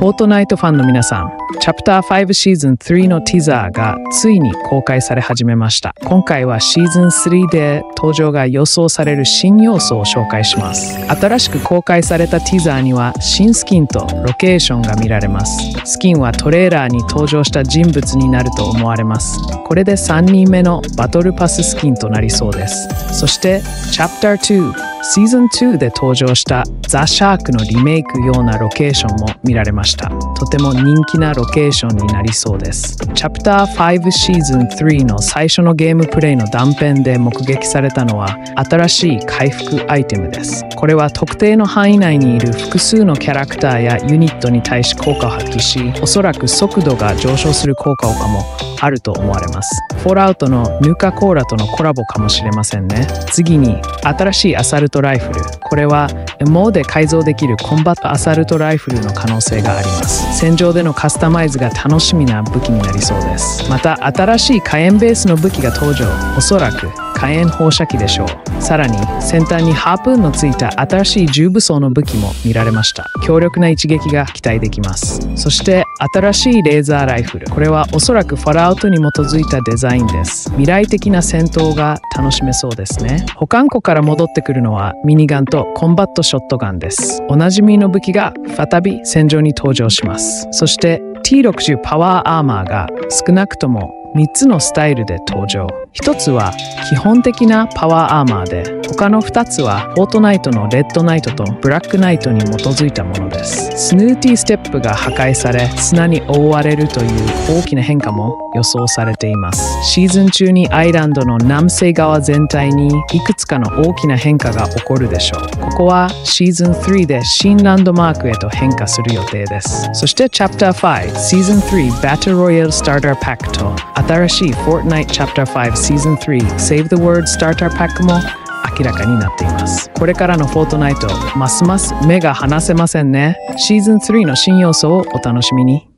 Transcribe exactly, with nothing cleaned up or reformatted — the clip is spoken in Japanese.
フォートナイトファンの皆さん、チャプターごシーズンさんのティザーがついに公開され始めました。今回はシーズンさんで登場が予想される新要素を紹介します。新しく公開されたティザーには新スキンとロケーションが見られます。スキンはトレーラーに登場した人物になると思われます。これでさんにんめのバトルパススキンとなりそうです。そしてチャプターにシーズンにで登場したザ・シャークのリメイクようなロケーションも見られました。とても人気なロケーションになりそうです。チャプターごシーズンさんの最初のゲームプレイの断片で目撃されたのは新しい回復アイテムです。これは特定の範囲内にいる複数のキャラクターやユニットに対し効果を発揮し、おそらく速度が上昇する効果もあると思われます。フォールアウトのヌカコーラとのコラボかもしれませんね。次に新しいアサルトライフル。これは エムオー で改造できるコンバットアサルトライフルの可能性があります。戦場でのカスタマイズが楽しみな武器になりそうです。また新しい火炎ベースの武器が登場。おそらく火炎放射器でしょう。さらに先端にハープーンのついた新しい重武装の武器も見られました。強力な一撃が期待できます。そして新しいレーザーライフル。これはおそらくフォールアウトに基づいたデザインです。未来的な戦闘が楽しめそうですね。保管庫から戻ってくるのはミニガンとコンバットショットガンです。おなじみの武器が再び戦場に登場します。そして ティーろくじゅう パワーアーマーが少なくともみっつのスタイルで登場。ひとつは基本的なパワーアーマーで、他のふたつはフォートナイトのレッドナイトとブラックナイトに基づいたものです。スヌーティーステップが破壊され、砂に覆われるという大きな変化も予想されています。シーズン中にアイランドの南西側全体にいくつかの大きな変化が起こるでしょう。ここはシーズンさんで新ランドマークへと変化する予定です。そしてチャプターご、シーズンさんバトルロイヤルスターターパックと新しい Fortnite Chapter ご Season さん Save the World Starter Pack も明らかになっています。これからのフォートナイト、ますます目が離せませんね。シーズンさんの新要素をお楽しみに。